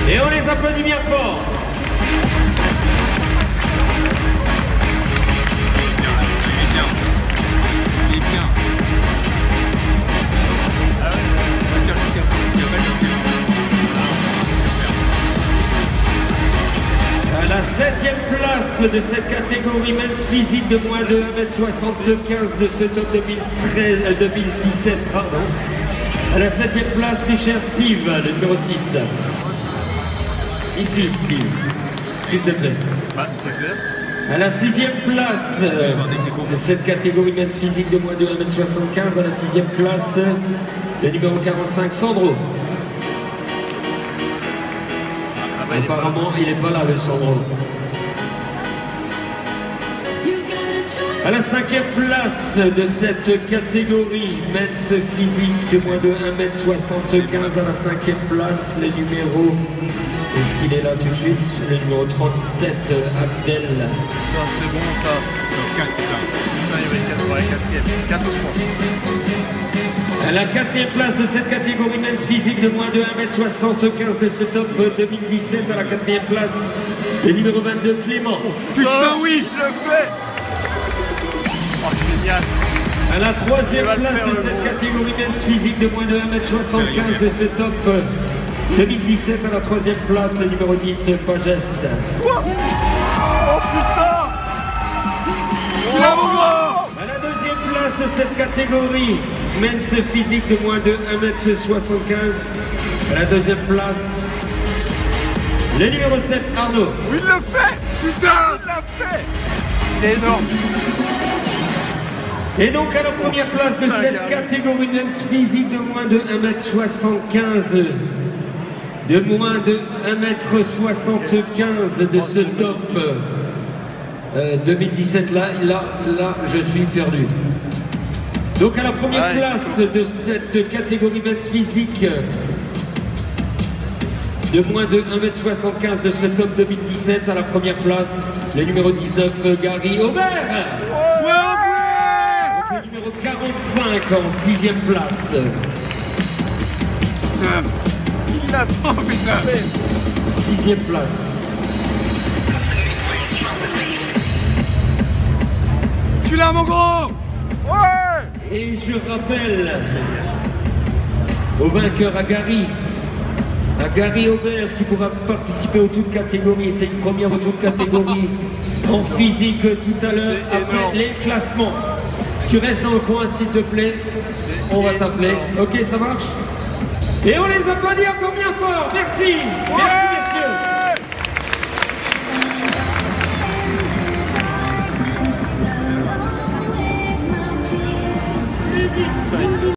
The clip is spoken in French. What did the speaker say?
Et on les applaudit bien fort. Il est bien. Ah ouais, on va dire À la 7e place de cette catégorie men's physique de moins de 1m75 de ce top 2017, pardon. À la 7e place, Richard Steve, le numéro 6. Ici, Steve, s'il te plaît. Bah, c'est clair. À la 6e place de cette catégorie men's physique de moins de 1m75, à la 6e place, le numéro 45, Sandro. Apparemment, il n'est pas là, le Sandro. À la 5e place de cette catégorie men's physique de moins de 1m75, à la 5e place, le numéro, est-ce qu'il est là tout de suite? Le numéro 37, Abdel. Non, c'est bon ça. Non, 4, putain. Putain, il y avait 4, 4 ou 3. À la 4e place de cette catégorie men's physique de moins de 1m75 de ce top 2017, à la 4e place, le numéro 22, Clément. Putain, oui, je le fais. Oh, génial. À la 3e place de cette catégorie men's physique de moins de 1m75 de ce top 2017, à la 3e place, le numéro 10, Pagès. Quoi? Oh putain. Bravo. À la 2e place de cette catégorie men's physique de moins de 1m75, à la 2e place, le numéro 7, Arnaud. Oui, il le fait. Putain, il l'a fait. Il est énorme. Et donc à la première place de cette catégorie men's physique de moins de 1m75, de moins de 1m75 de ce top 2017, là, je suis perdu. Donc à la première place de cette catégorie men's physique de moins de 1m75 de ce top 2017, à la première place, le numéro 19, Gary Aubert. Le numéro 45 en 6e place. Il l'a fait, putain. 6e place. Tu l'as, mon gros. Ouais. Et je rappelle au vainqueur, à Gary Aubert, qui pourra participer aux toutes catégories. C'est une première aux toutes catégories en physique tout à l'heure, après les classements. Tu restes dans le coin, s'il te plaît. On va t'appeler. Ok, ça marche? Et on les applaudit encore bien fort. Merci. Merci, messieurs.